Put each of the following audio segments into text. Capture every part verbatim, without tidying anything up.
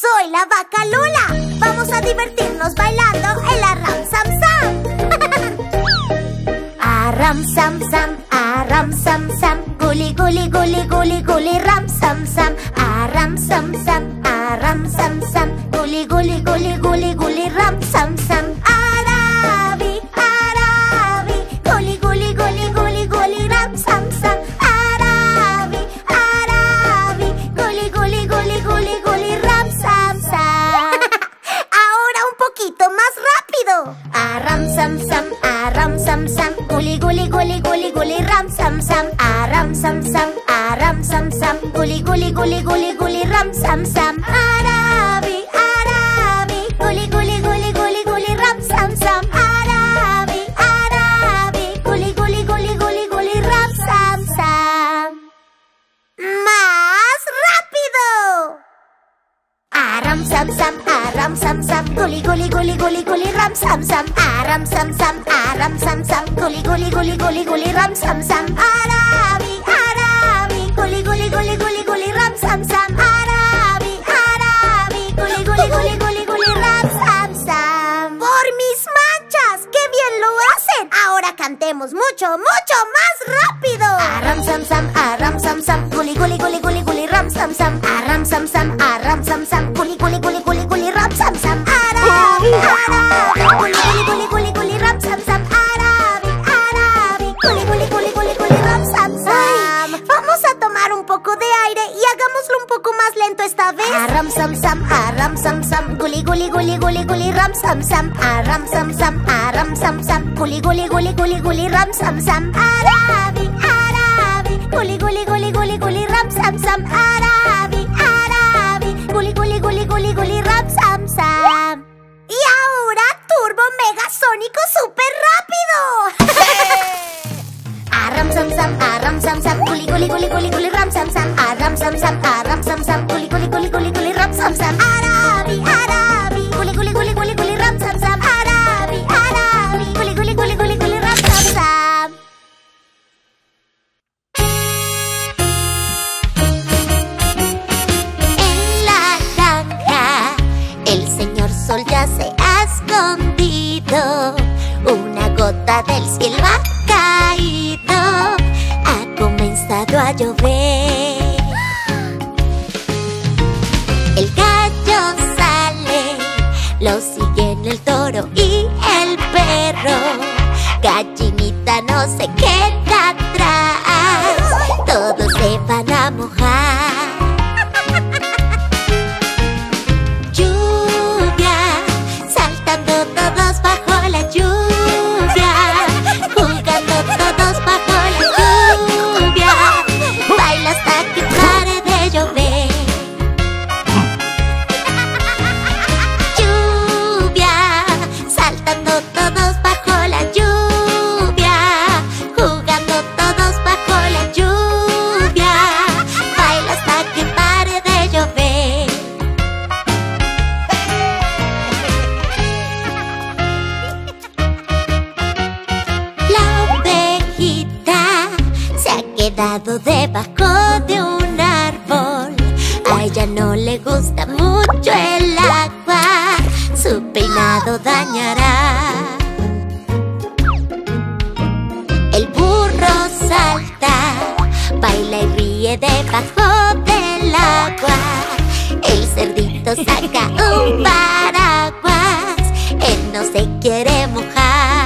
Soy la vaca Lula. Vamos a divertirnos bailando el Aram Sam Sam. Aram Sam Sam, Aram Sam Sam, guli guli guli guli guli ram Sam Sam. Aram Sam Sam, Aram Sam Sam, guli guli guli guli guli ram Sam Sam. Arabi, Arabi, guli guli guli guli guli ram Sam Sam. Arabi, Arabi, guli guli guli guli guli ram Sam Sam. Ahora un poquito más rápido. Aram Sam Sam, Aram Sam Sam, guli guli guli guli guli ram Sam Sam. Aram Sam Sam, Aram Sam Sam, guli guli guli guli guli ram Sam Sam. Arabi, Arabi, guli guli guli guli guli ram Sam Sam. Arabi, Arabi, guli guli guli guli guli ram Sam Sam. ¡Más rápido! Aram Sam Sam, Aram Sam Sam, guli guli guli guli guli ram Sam Sam. Aram Sam Sam, Aram Sam Sam, guli guli guli guli guli ram Sam Sam. Arabi, Arabi, guli guli guli guli guli ram Sam Sam. Arabi, Arabi, guli guli guli guli guli ram Sam Sam. ¡Por mis manchas! ¡Qué bien lo hacen! Ahora cantemos mucho, mucho más rápido. Aram Sam Sam, Aram Sam Sam, guli guli guli guli guli ram Sam Sam. Aram Sam Sam, Aram Sam Sam, guli guli guli guli guli ram Sam Sam. Arabi, Arabi, guli guli guli guli guli ram Sam Sam. Arabi, Arabi, guli guli guli guli guli ram Sam Sam. Vamos a tomar un poco de aire y hagámoslo un poco más lento esta vez. Aram Sam Sam, Aram Sam Sam, guli guli guli guli guli ram Sam Sam. Aram Sam Sam, Aram Sam Sam, guli guli guli guli guli ram Sam Sam. Arabi, Arabi, guli guli guli guli guli ram Sam Sam. Arabi, Arabi, guli guli guli guli guli ram Sam Sam. Y ahora turbo mega sónico super rápido. Aram Sam Sam, Aram Sam Sam, guli guli guli guli guli ram Sam Sam. Aram Sam Sam, Aram Sam Sam, guli guli guli guli guli ram Sam Sam. Arabi, Arabi, guli guli guli guli guli ram Sam Sam. Arabi, Arabi, guli guli guli guli guli ram Sam Sam. En la granja el señor sol ya se ha escondido. Una gota del cielo ha caído, ha comenzado a llover. El gallo sale, lo siguen el toro y el perro. Gallinita no se queda atrás, todos se van a mojar. Lluvia, saltando todos bajo la lluvia, jugando todos bajo la lluvia. Baila hasta que pare de llover. Lluvia, saltando todos bajo la lluvia, jugando todos bajo la lluvia. Baila hasta que pare de llover. La ovejita se ha quedado debajo de un árbol. A ella no le gusta mucho el agua, su peinado dañará. El burro salta, baila y ríe debajo del agua. El cerdito saca un paraguas, él no se quiere mojar.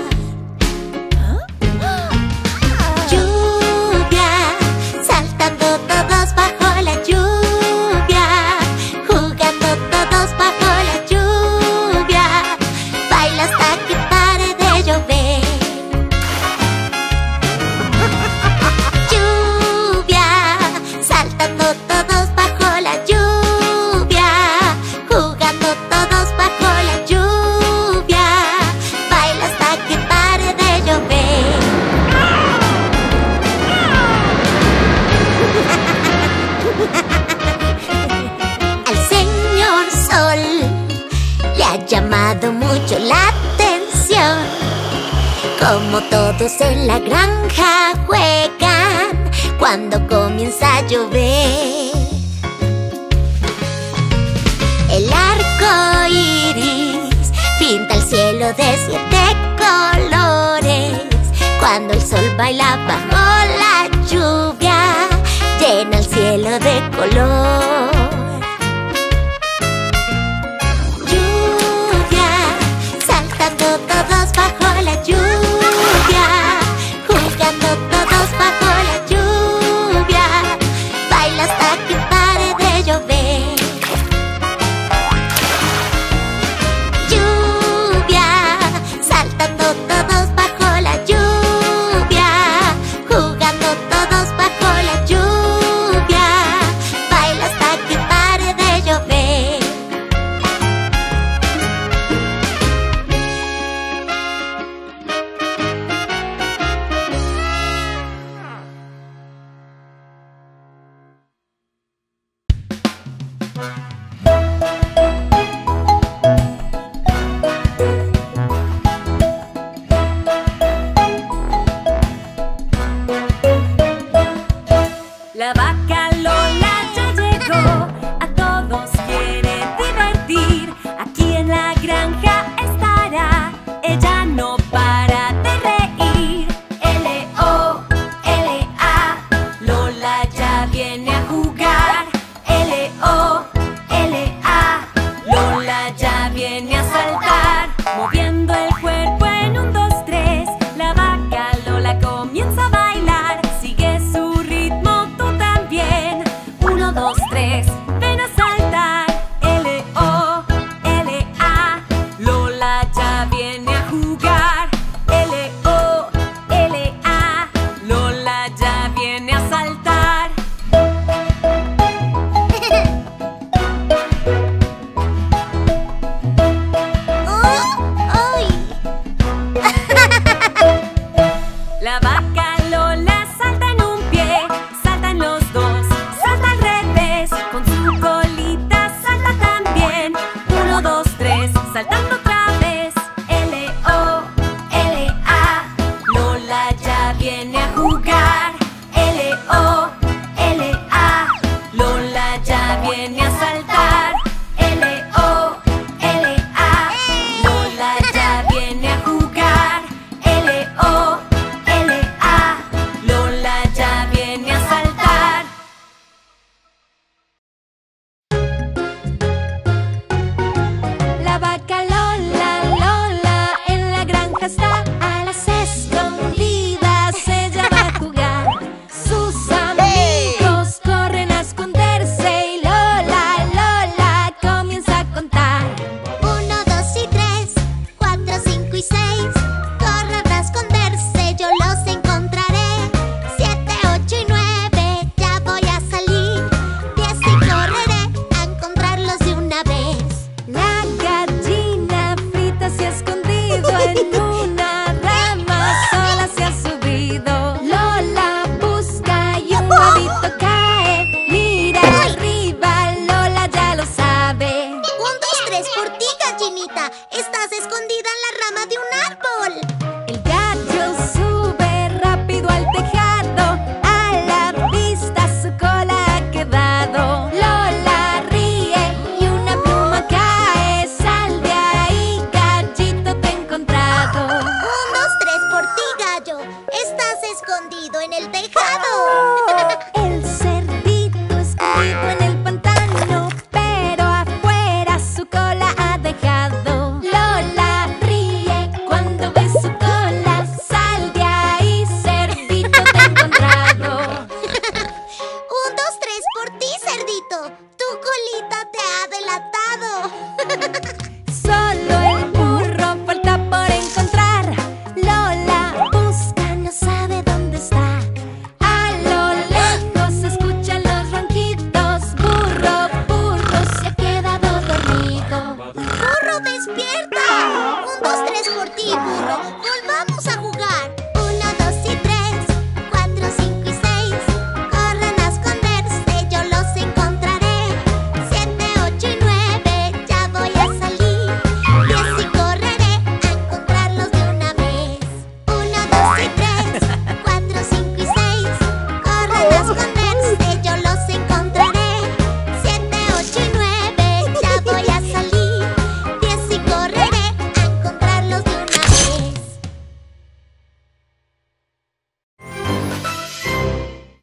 Lluvia, saltando todos bajo la lluvia, jugando todos bajo la lluvia. Baila hasta que pare de llover. Lluvia, saltando todos bajo la lluvia, jugando todos bajo la lluvia. Baila hasta que pare de llover. Al señor sol le ha llamado mucho la atención como todos en la granja juegan cuando comienza a llover. de siete colores. Cuando el sol baila bajo la lluvia, llena el cielo de color. Lluvia, saltando todos bajo la lluvia, jugando todos bajo la lluvia, baila hasta que pare de llover. Lluvia, saltando todos bajo la lluvia, jugando todos bajo la lluvia, baila hasta que pare de llover. La vaca Lola ya llegó.